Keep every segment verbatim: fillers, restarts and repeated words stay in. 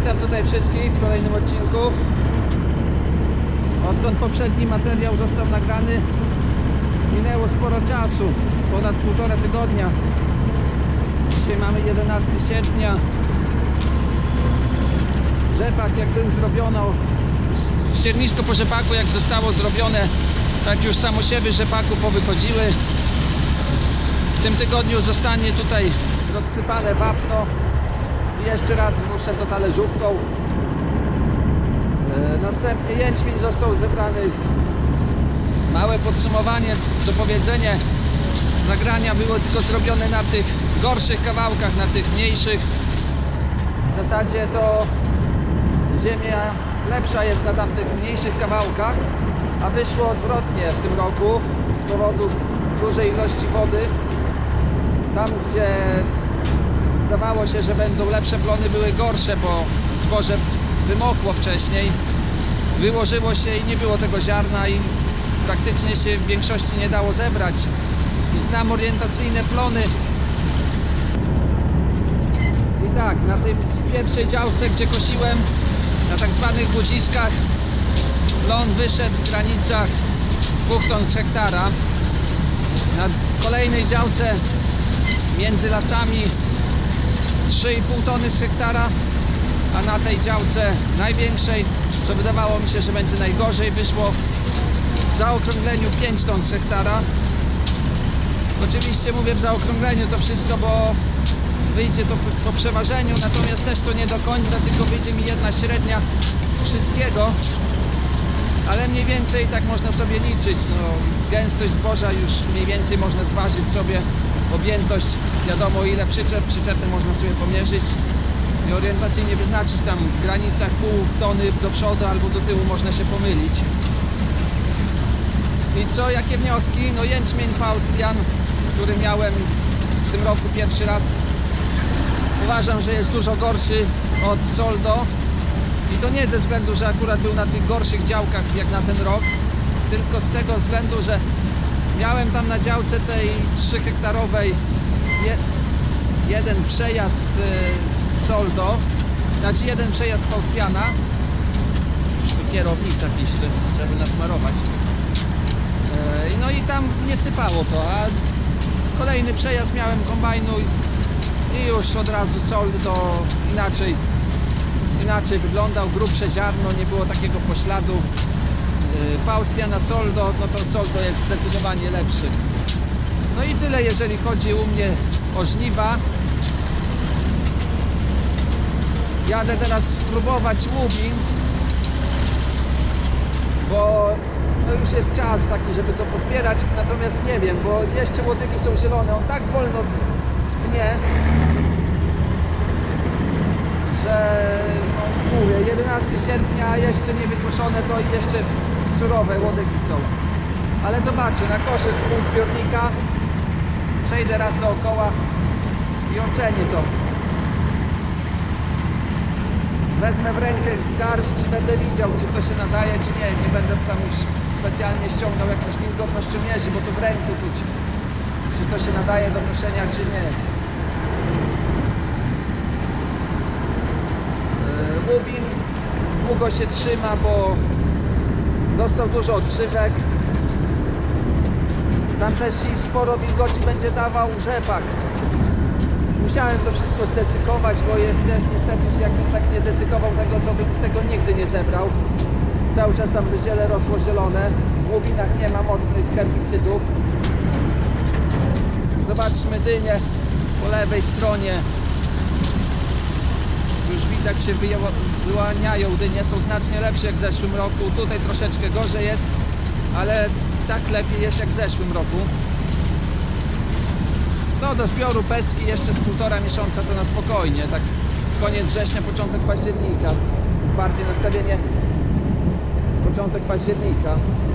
Witam tutaj wszystkich w kolejnym odcinku. Odkąd poprzedni materiał został nagrany, minęło sporo czasu, ponad półtora tygodnia. Dzisiaj mamy jedenastego sierpnia. Rzepak jak był zrobiono, ściernisko po rzepaku jak zostało zrobione, tak już samosiewy rzepaku powychodziły. W tym tygodniu zostanie tutaj rozsypane wapno i jeszcze raz ruszę to talerzówką. E, następnie jęczmień został zebrany. Małe podsumowanie, dopowiedzenie. Nagrania było tylko zrobione na tych gorszych kawałkach, na tych mniejszych. W zasadzie to ziemia lepsza jest na tamtych mniejszych kawałkach, a wyszło odwrotnie w tym roku z powodu dużej ilości wody. Tam, gdzie zdawało się, że będą lepsze plony, były gorsze, bo zboże wymokło wcześniej, wyłożyło się i nie było tego ziarna i praktycznie się w większości nie dało zebrać. I znam orientacyjne plony. I tak, na tej pierwszej działce, gdzie kosiłem, na tak zwanych głodziskach, plon wyszedł w granicach dwóch ton z hektara. Na kolejnej działce między lasami trzy i pół tony z hektara, a na tej działce największej, co wydawało mi się, że będzie najgorzej, wyszło w zaokrągleniu pięć ton z hektara. Oczywiście mówię w zaokrągleniu to wszystko, bo wyjdzie to po przeważeniu, natomiast też to nie do końca, tylko wyjdzie mi jedna średnia z wszystkiego, ale mniej więcej tak można sobie liczyć. No, gęstość zboża już mniej więcej można zważyć sobie, objętość, wiadomo ile przyczep, przyczepy można sobie pomierzyć i orientacyjnie wyznaczyć tam w granicach pół tony do przodu albo do tyłu można się pomylić. I co, jakie wnioski? No jęczmień Faustian, który miałem w tym roku pierwszy raz, uważam, że jest dużo gorszy od Soldo i to nie ze względu, że akurat był na tych gorszych działkach jak na ten rok, tylko z tego względu, że miałem tam na działce tej trzy hektarowej je, jeden przejazd z Soldo, znaczy jeden przejazd Faustiana. Kierownica piszczy, trzeba by nasmarować. No i tam nie sypało to, a kolejny przejazd miałem kombajnu i już od razu Soldo inaczej, inaczej wyglądał, grubsze ziarno, nie było takiego pośladu. Faustian na Soldo, no to Soldo jest zdecydowanie lepszy. No i tyle, jeżeli chodzi u mnie o żniwa. Jadę teraz spróbować łubin, bo no już jest czas taki, żeby to pozbierać, natomiast nie wiem, bo jeszcze łodygi są zielone, on tak wolno schnie, że no, mówię, jedenastego sierpnia jeszcze nie wykoszone, to i jeszcze surowe łodygi są. Ale zobaczę, na kosze z półzbiornika przejdę raz dookoła i ocenię to. Wezmę w rękę garść i będę widział, czy to się nadaje, czy nie. Nie będę tam już specjalnie ściągnął jakąś wilgotnościomierzy, bo to w ręku czuć, czy to się nadaje do noszenia, czy nie. Łubin długo się trzyma, bo dostał dużo odżywek. Tam też i sporo wilgoci będzie dawał rzepak. Musiałem to wszystko zdesykować, bo jest, niestety jakbym tak nie desykował tego, to bym tego nigdy nie zebrał. Cały czas tam by ziele rosło zielone. W łubinach nie ma mocnych herbicydów. Zobaczmy dynię po lewej stronie. Już widać się wyłaniają dynie, są znacznie lepsze jak w zeszłym roku. Tutaj troszeczkę gorzej jest, ale tak lepiej jest jak w zeszłym roku. No do zbioru peski jeszcze z półtora miesiąca to na spokojnie, tak koniec września, początek października, bardziej nastawienie początek października.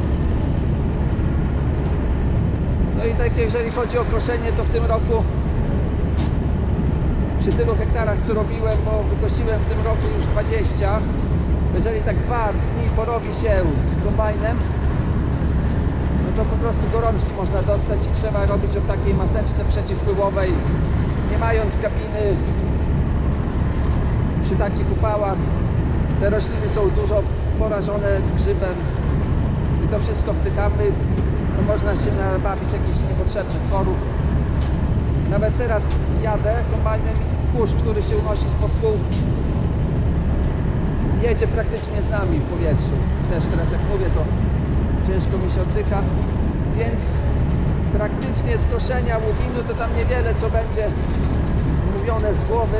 No i tak jeżeli chodzi o koszenie, to w tym roku przy tylu hektarach co robiłem, bo wykosiłem w tym roku już dwadzieścia, jeżeli tak dwa dni porobi się kombajnem, to po prostu gorączki można dostać i trzeba robić o takiej maseczce przeciwpływowej, nie mając kabiny, przy takich upałach te rośliny są dużo porażone grzybem i to wszystko wtykamy, to można się nabawić jakichś niepotrzebnych chorób. Nawet teraz jadę kombajnem i kurz, który się unosi spod kół, jedzie praktycznie z nami w powietrzu. Też teraz jak mówię, to ciężko mi się oddycha, więc praktycznie z koszenia łubinu to tam niewiele co będzie mówione z głowy,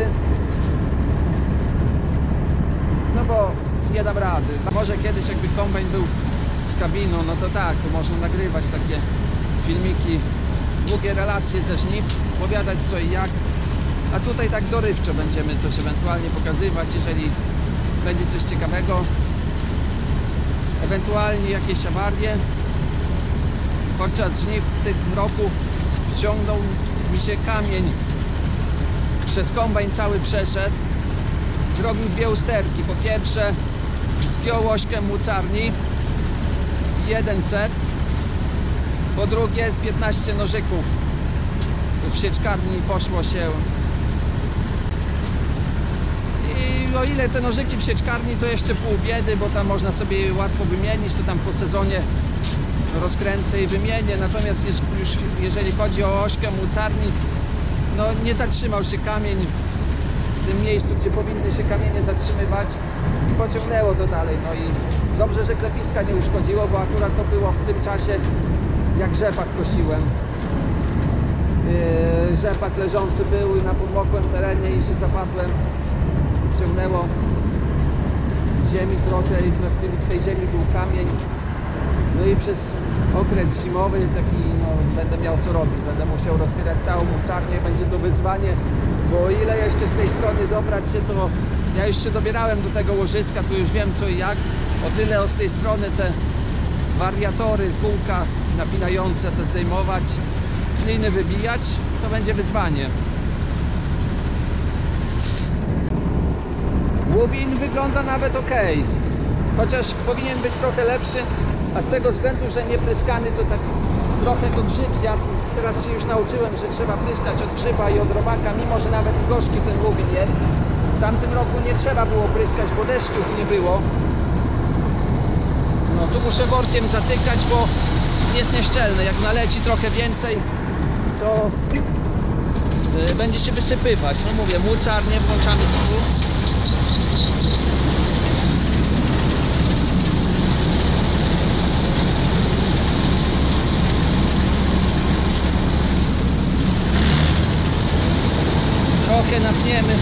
no bo nie dam rady. Może kiedyś jakby kombajn był z kabiną, no to tak, to można nagrywać takie filmiki, długie relacje ze żniw, opowiadać co i jak, a tutaj tak dorywczo będziemy coś ewentualnie pokazywać, jeżeli będzie coś ciekawego, ewentualnie jakieś awarie. Podczas żniw w tym roku wciągnął mi się kamień, przez kombajn cały przeszedł, zrobił dwie usterki. Po pierwsze zgiął ośkę mucarni, jeden cet, po drugie z piętnaście nożyków w sieczkarni poszło się. I o ile te nożyki w sieczkarni to jeszcze pół biedy, bo tam można sobie je łatwo wymienić, to tam po sezonie rozkręcę i wymienię, natomiast już jeżeli chodzi o ośkę mucarni, no nie zatrzymał się kamień w tym miejscu, gdzie powinny się kamienie zatrzymywać i pociągnęło to dalej. No i dobrze, że klepiska nie uszkodziło, bo akurat to było w tym czasie, jak rzepak kosiłem. Yy, rzepak leżący był na podmokłym terenie i się zapadłem, ciągnęło ziemi trochę i w, tym, w tej ziemi był kamień. No i przez okres zimowy taki, no, będę miał co robić, będę musiał rozbierać całą mucarnię, będzie to wyzwanie, bo o ile jeszcze z tej strony dobrać się, to ja już się dobierałem do tego łożyska, tu już wiem co i jak, o tyle z tej strony te wariatory, kółka napinające te zdejmować, kliny wybijać, to będzie wyzwanie. Łubin wygląda nawet ok, chociaż powinien być trochę lepszy, a z tego względu, że nie pryskany, to tak trochę go grzyb zjadł. Teraz się już nauczyłem, że trzeba pryskać od grzyba i od robaka, mimo że nawet gorzki ten łubin jest. W tamtym roku nie trzeba było pryskać, bo deszczów nie było. No tu muszę workiem zatykać, bo jest nieszczelny. Jak naleci trochę więcej, to yy, będzie się wysypywać. No mówię, mucarnię włączamy tu. Trochę napniemy.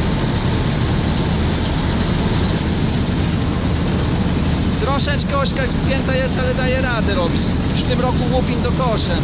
Troszeczkę ośka zgięta jest, ale daje radę robić. Już w tym roku łupin do koszem.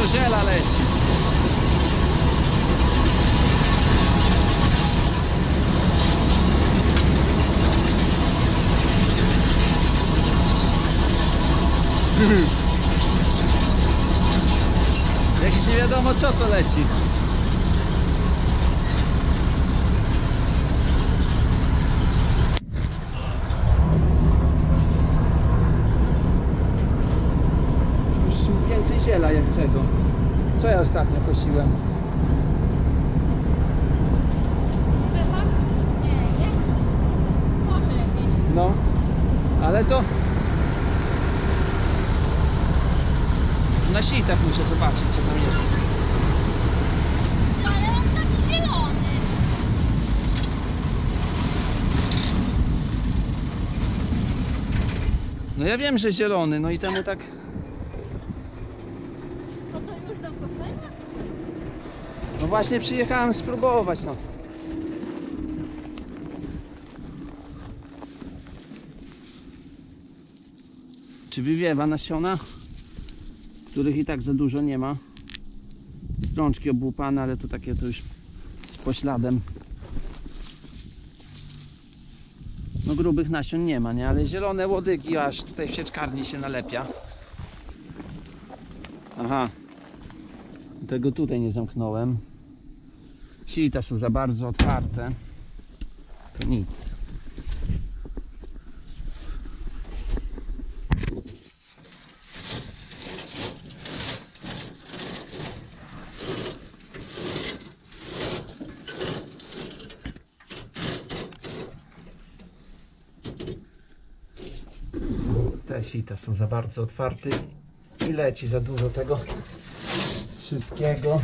dużo ziela leci. Jakieś nie wiadomo co to leci. Już więcej ziela jak czego. Co ja ostatnio kosiłem? No, ale to na sitach muszę zobaczyć co tam jest. Ale on taki zielony. No ja wiem, że zielony, no i temu tak. Co to już do koszenia? No właśnie przyjechałem spróbować, no. Czy wywiewa nasiona, których i tak za dużo nie ma. Strączki obłupane, ale to takie to już z pośladem. No grubych nasion nie ma, nie? Ale zielone łodygi aż tutaj w sieczkarni się nalepia. Aha. Tego tutaj nie zamknąłem. Sita są za bardzo otwarte. To nic. Te sita są za bardzo otwarte i leci za dużo tego wszystkiego.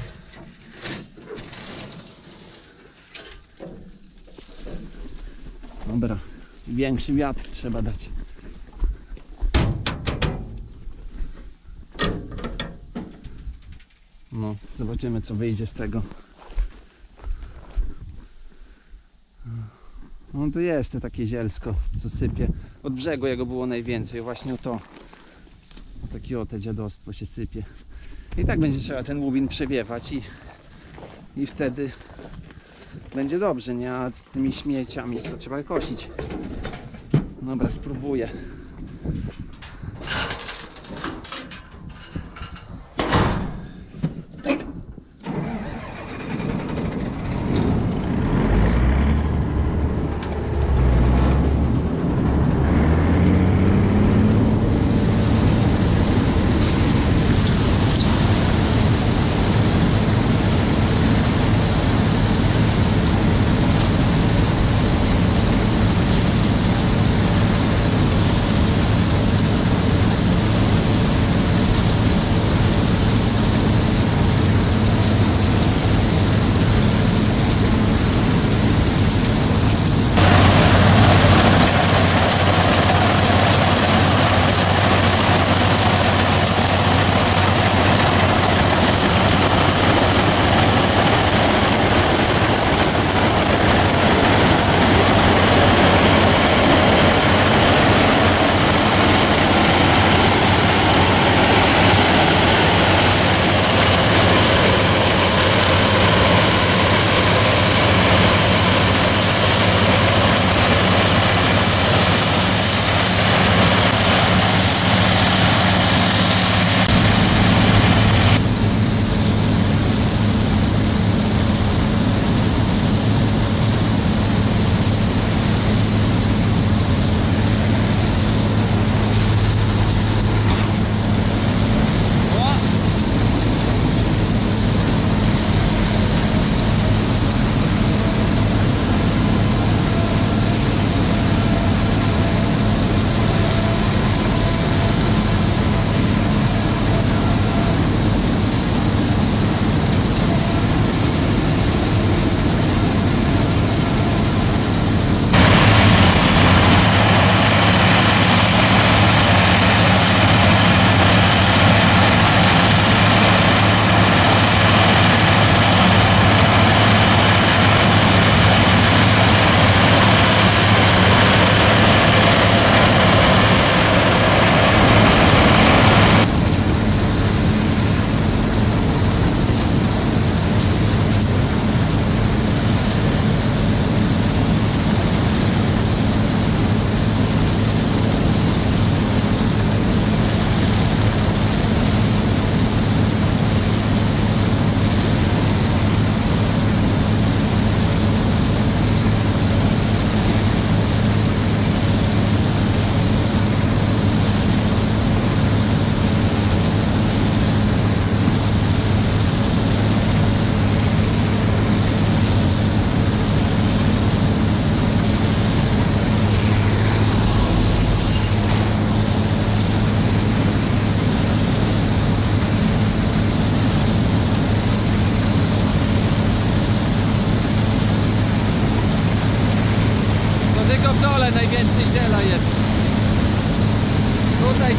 Dobra, większy wiatr trzeba dać. No, zobaczymy co wyjdzie z tego. No to jest to takie zielsko, co sypie. Od brzegu jego było najwięcej, właśnie to. Takie oto dziadostwo się sypie. I tak będzie trzeba ten łubin przewiewać i, i wtedy będzie dobrze, nie? A z tymi śmieciami co trzeba kosić. Dobra, spróbuję.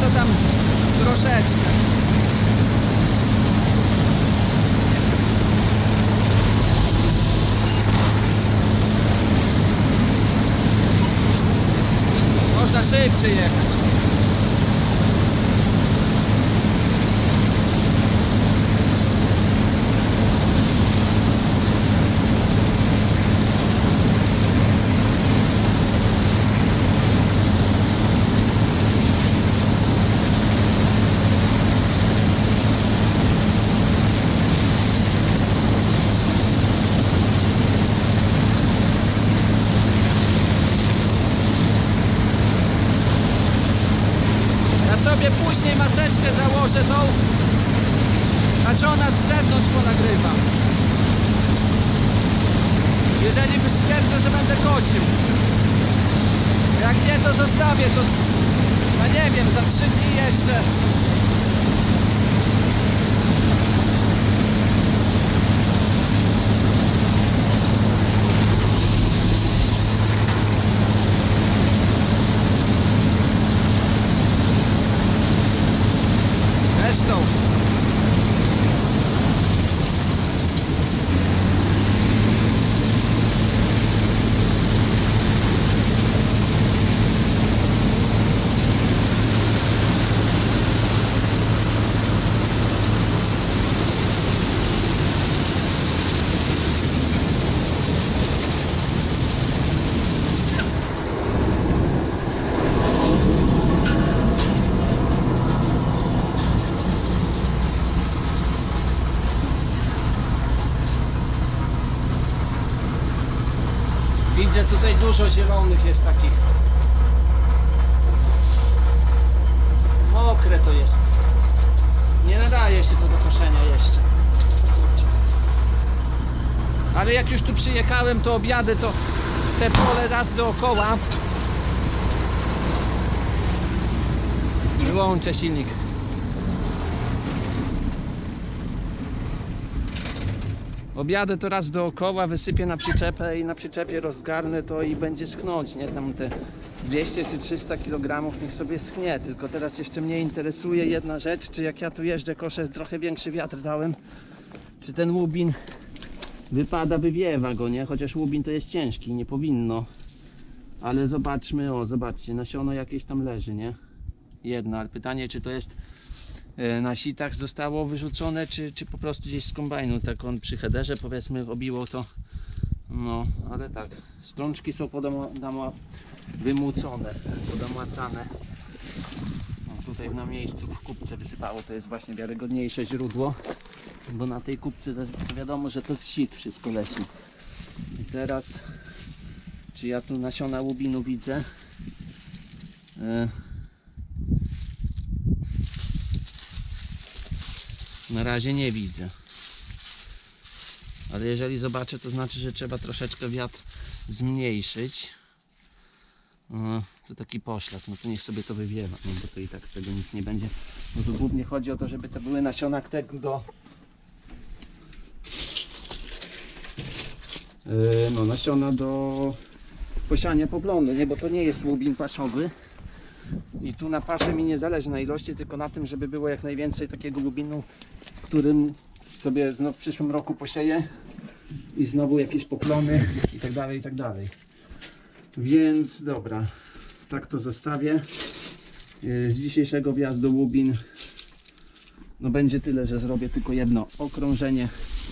to tam troszeczkę. Można szybciej jechać. Sobie później maseczkę założę tą, znaczy ona z zewnątrz ponagrywa. Jeżeli stwierdzę, że będę kosił. Jak nie, to zostawię to, no nie wiem, za trzy dni jeszcze. Zresztą widzę tutaj dużo zielonych jest takich. Mokre to jest. Nie nadaje się to do koszenia jeszcze. Ale jak już tu przyjechałem, to objadę to te pole raz dookoła. Wyłączę silnik. Objadę to raz dookoła, wysypię na przyczepę i na przyczepie rozgarnę to i będzie schnąć, nie? Tam te dwieście czy trzysta kilogramów niech sobie schnie, tylko teraz jeszcze mnie interesuje jedna rzecz, czy jak ja tu jeżdżę, koszę, trochę większy wiatr dałem, czy ten łubin wypada, wywiewa go, nie? Chociaż łubin to jest ciężki, nie powinno, ale zobaczmy, o zobaczcie, nasiono jakieś tam leży, nie? Jedno, ale pytanie, czy to jest na sitach zostało wyrzucone, czy, czy po prostu gdzieś z kombajnu, tak on przy headerze powiedzmy obiło to, no ale tak, strączki są podama, wymłócone, podamłacane. No, tutaj na miejscu w kubce wysypało, to jest właśnie wiarygodniejsze źródło, bo na tej kubce wiadomo, że to z sit wszystko leci. I teraz, czy ja tu nasiona łubinu widzę? E Na razie nie widzę, ale jeżeli zobaczę, to znaczy, że trzeba troszeczkę wiatr zmniejszyć. No, to taki poślad, no to niech sobie to wywiewa, no bo to i tak z tego nic nie będzie. No tu głównie chodzi o to, żeby to były nasiona do yy, no nasiona do posiania poplonu, nie, bo to nie jest łubin paszowy. I tu na paszę mi nie zależy na ilości, tylko na tym, żeby było jak najwięcej takiego łubinu, którym sobie znów w przyszłym roku posieję i znowu jakieś poplony i tak dalej, i tak dalej. Więc dobra, tak to zostawię. Z dzisiejszego wjazdu łubin no będzie tyle, że zrobię tylko jedno okrążenie.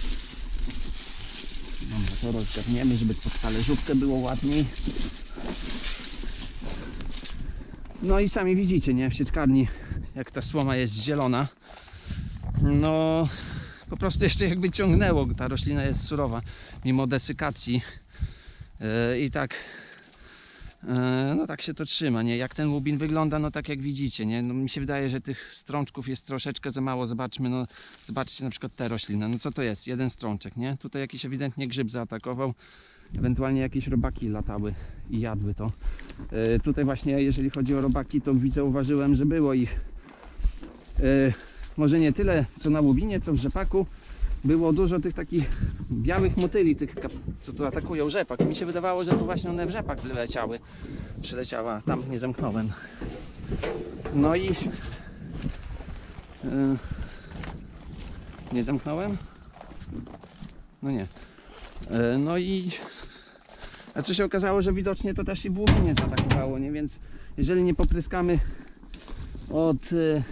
Dobra, to rozgarniemy, żeby pod talerzówkę było ładniej. No i sami widzicie, nie? W sieczkarni jak ta słoma jest zielona, no po prostu jeszcze jakby ciągnęło, ta roślina jest surowa mimo desykacji yy, i tak yy, no tak się to trzyma, nie? Jak ten łubin wygląda, no tak jak widzicie, nie? No, mi się wydaje, że tych strączków jest troszeczkę za mało. Zobaczmy, no zobaczcie na przykład tę roślinę, no co to jest? Jeden strączek, nie? Tutaj jakiś ewidentnie grzyb zaatakował, ewentualnie jakieś robaki latały i jadły to. Yy, tutaj właśnie jeżeli chodzi o robaki, to zauważyłem, że było ich yy, może nie tyle co na łowinie, co w rzepaku. Było dużo tych takich białych motyli, tych, co tu atakują rzepak. Mi się wydawało, że to właśnie one w rzepak wyleciały. Przyleciała, tam nie zamknąłem. No i... Yy, nie zamknąłem? No nie. Yy, no i... A co się okazało, że widocznie to też i w Łubinie zaatakowało, nie? Więc jeżeli nie popryskamy od... Yy,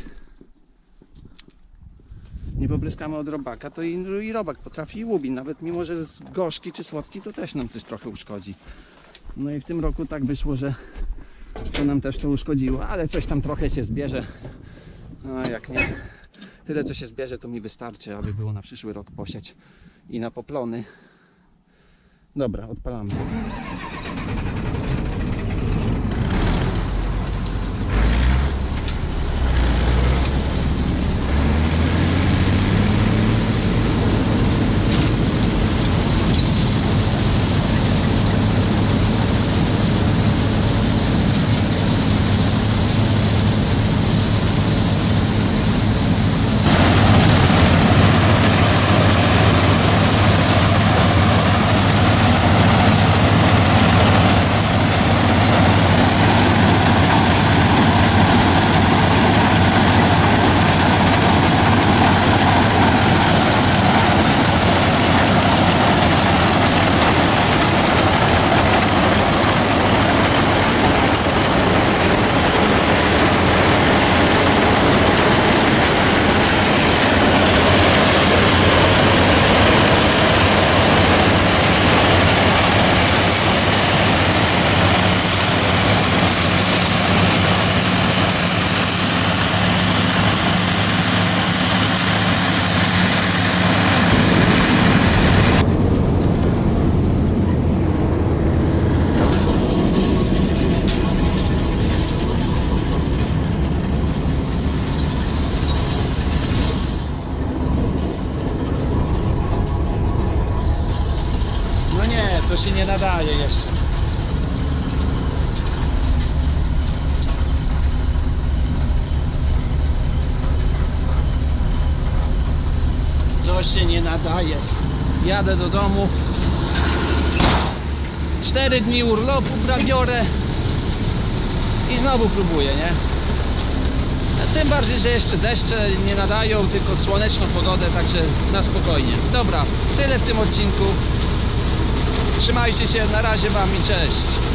nie popryskamy od robaka, to i, i robak potrafi i Łubin. Nawet mimo, że jest gorzki czy słodki, to też nam coś trochę uszkodzi. No i w tym roku tak wyszło, że to nam też to uszkodziło, ale coś tam trochę się zbierze. No jak nie, tyle co się zbierze, to mi wystarczy, aby było na przyszły rok posiać i na poplony. Dobra, odpalamy. To się nie nadaje jeszcze. To się nie nadaje. Jadę do domu. Cztery dni urlopu biorę i znowu próbuję, nie? Tym bardziej, że jeszcze deszcze nie nadają, tylko słoneczną pogodę, także na spokojnie. Dobra, tyle w tym odcinku. Trzymajcie się, na razie wam i cześć.